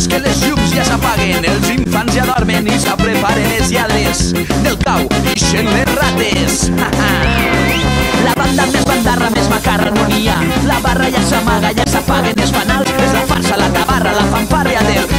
que les llums ja s'apaguen, els infants ja dormen i ja preparen els lladres. Del cau ixen les rates. La banda més bandarra, més macarra harmonia. La barra ja s'amaga, ja s'apaguen els fanals. És la farsa, la tabarra, la fanfàrria del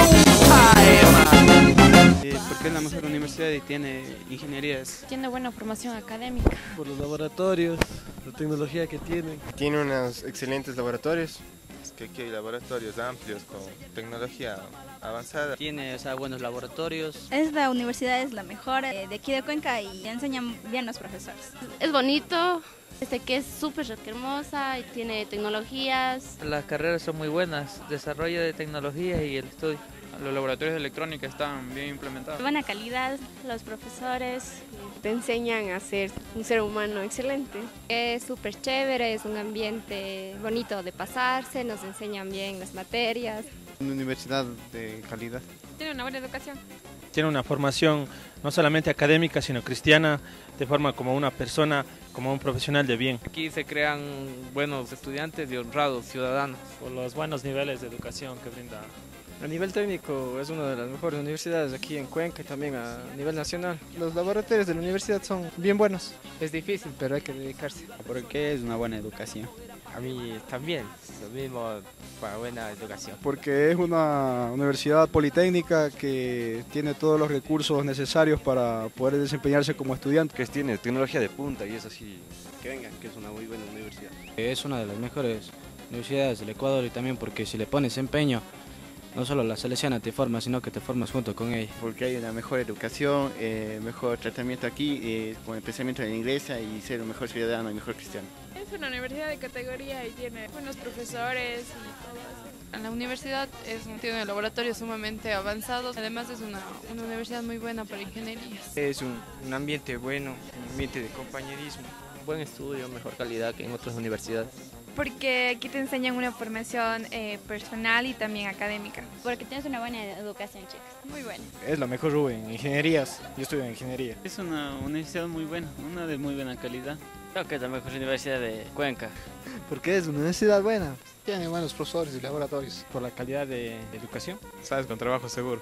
showtime. Porque es la mejor universidad y tiene ingenierías. Tiene buena formación académica. Por los laboratorios, la tecnología que tienen. Tiene unos excelentes laboratorios. Es que aquí hay laboratorios amplios con tecnología avanzada. Tiene buenos laboratorios. Esta universidad es la mejor de aquí de Cuenca y enseñan bien los profesores. Es bonito, que es súper hermosa y tiene tecnologías. Las carreras son muy buenas, desarrollo de tecnología y el estudio. Los laboratorios de electrónica están bien implementados. Buena calidad, los profesores te enseñan a ser un ser humano excelente. Es súper chévere, es un ambiente bonito de pasarse, nos enseñan bien las materias. Una universidad de calidad. Tiene una buena educación. Tiene una formación no solamente académica, sino cristiana, te forma como una persona, como un profesional de bien. Aquí se crean buenos estudiantes y honrados ciudadanos. Por los buenos niveles de educación que brinda. A nivel técnico es una de las mejores universidades aquí en Cuenca y también a nivel nacional. Los laboratorios de la universidad son bien buenos. Es difícil, pero hay que dedicarse. Porque es una buena educación. A mí también, lo mismo para buena educación. Porque es una universidad politécnica que tiene todos los recursos necesarios para poder desempeñarse como estudiante. Que tiene tecnología de punta y es así. Que vengan, que es una muy buena universidad. Es una de las mejores universidades del Ecuador y también porque si le pones empeño, no solo la selecciona te forma, sino que te formas junto con ella. Porque hay una mejor educación, mejor tratamiento aquí, especialmente en la iglesia y ser un mejor ciudadano y mejor cristiano. Es una universidad de categoría y tiene buenos profesores y todo eso. La universidad tiene laboratorios sumamente avanzados, además es una universidad muy buena para ingenierías. Es un ambiente bueno, un ambiente de compañerismo. Buen estudio, mejor calidad que en otras universidades. Porque aquí te enseñan una formación personal y también académica. Porque tienes una buena educación, chicas. Muy buena. Es la mejor U en ingenierías. Yo estudio en ingeniería. Es una universidad muy buena, una de muy buena calidad. Creo que es la mejor universidad de Cuenca. Porque es una universidad buena. Tiene buenos profesores y laboratorios. Por la calidad de educación. Sabes, con trabajo seguro.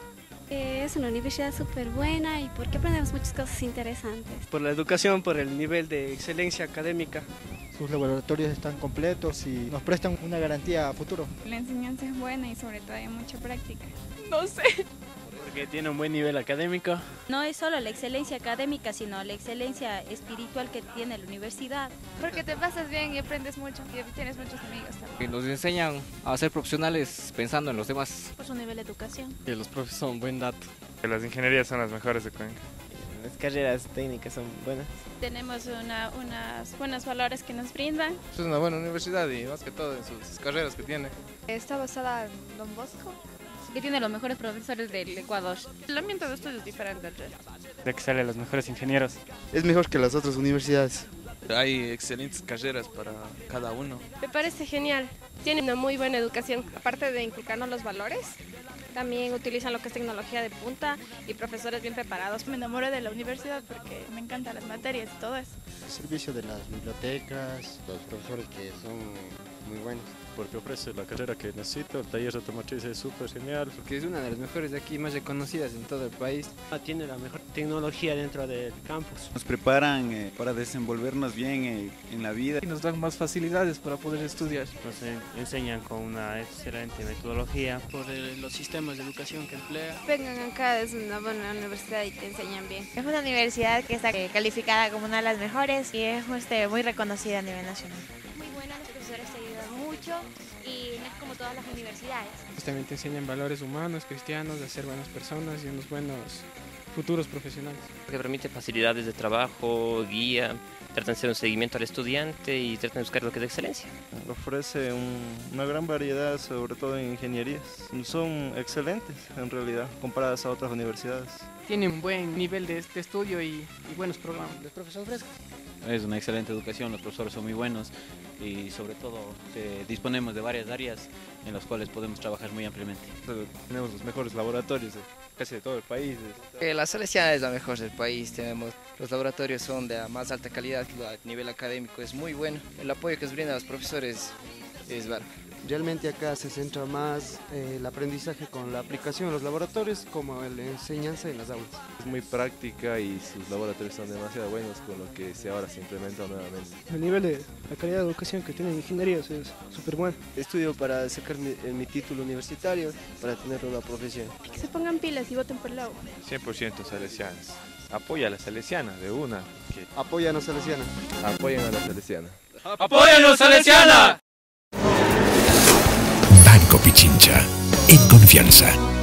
Es una universidad súper buena y porque aprendemos muchas cosas interesantes. Por la educación, por el nivel de excelencia académica. Sus laboratorios están completos y nos prestan una garantía a futuro. La enseñanza es buena y sobre todo hay mucha práctica. No sé. Porque tiene un buen nivel académico. No es solo la excelencia académica, sino la excelencia espiritual que tiene la universidad. Porque te pasas bien y aprendes mucho y tienes muchos amigos también. Nos enseñan a ser profesionales pensando en los demás. Por su nivel de educación. Que los profes son buen dato. Que las ingenierías son las mejores de Cuenca. Las carreras técnicas son buenas. Tenemos unos buenos valores que nos brindan. Es una buena universidad y más que todo en sus carreras que tiene. Está basada en Don Bosco. Que tiene los mejores profesores del Ecuador. El ambiente de estudio es diferente al resto. De que salen los mejores ingenieros. Es mejor que las otras universidades. Hay excelentes carreras para cada uno. Me parece genial. Tiene una muy buena educación. Aparte de inculcarnos los valores, también utilizan lo que es tecnología de punta y profesores bien preparados. Me enamoro de la universidad porque me encantan las materias y todo eso. El servicio de las bibliotecas, los profesores que son muy buenos. Porque ofrece la carrera que necesito, el taller de automotriz es súper genial. Porque es una de las mejores de aquí, más reconocidas en todo el país. Tiene la mejor tecnología dentro del campus. Nos preparan para desenvolvernos bien en la vida. Y nos dan más facilidades para poder estudiar. Nos enseñan con una excelente metodología. Por los sistemas de educación que emplea. Vengan acá, es una buena universidad y te enseñan bien. Es una universidad que está calificada como una de las mejores y es muy reconocida a nivel nacional. Muy buena, los profesores te ayudan mucho y no es como todas las universidades. También te enseñan valores humanos, cristianos, de ser buenas personas y unos buenos futuros profesionales. Que permite facilidades de trabajo, guía, tratan de hacer un seguimiento al estudiante y tratan de buscar lo que es de excelencia. Ofrece una gran variedad, sobre todo en ingenierías. Son excelentes en realidad, comparadas a otras universidades. Tiene un buen nivel de estudio y buenos programas. Los profesores frescos. Es una excelente educación, los profesores son muy buenos y sobre todo disponemos de varias áreas en las cuales podemos trabajar muy ampliamente. Tenemos los mejores laboratorios de casi de todo el país. La Salesiana es la mejor del país, los laboratorios son de la más alta calidad, a nivel académico es muy bueno, el apoyo que nos brindan los profesores es bárbaro. Realmente acá se centra más el aprendizaje con la aplicación en los laboratorios como la enseñanza en las aulas. Es muy práctica y sus laboratorios son demasiado buenos con lo que ahora se implementa nuevamente. El nivel de la calidad de educación que tienen ingenierías es súper bueno. Estudio para sacar mi título universitario, para tener una profesión. Que se pongan pilas y voten por el agua. 100% salesianas. Apoya a la salesiana de una. Apoyan a la salesiana. Apoyen a la salesiana. ¡Apóyanos, salesiana! Banco Pichincha, en confianza.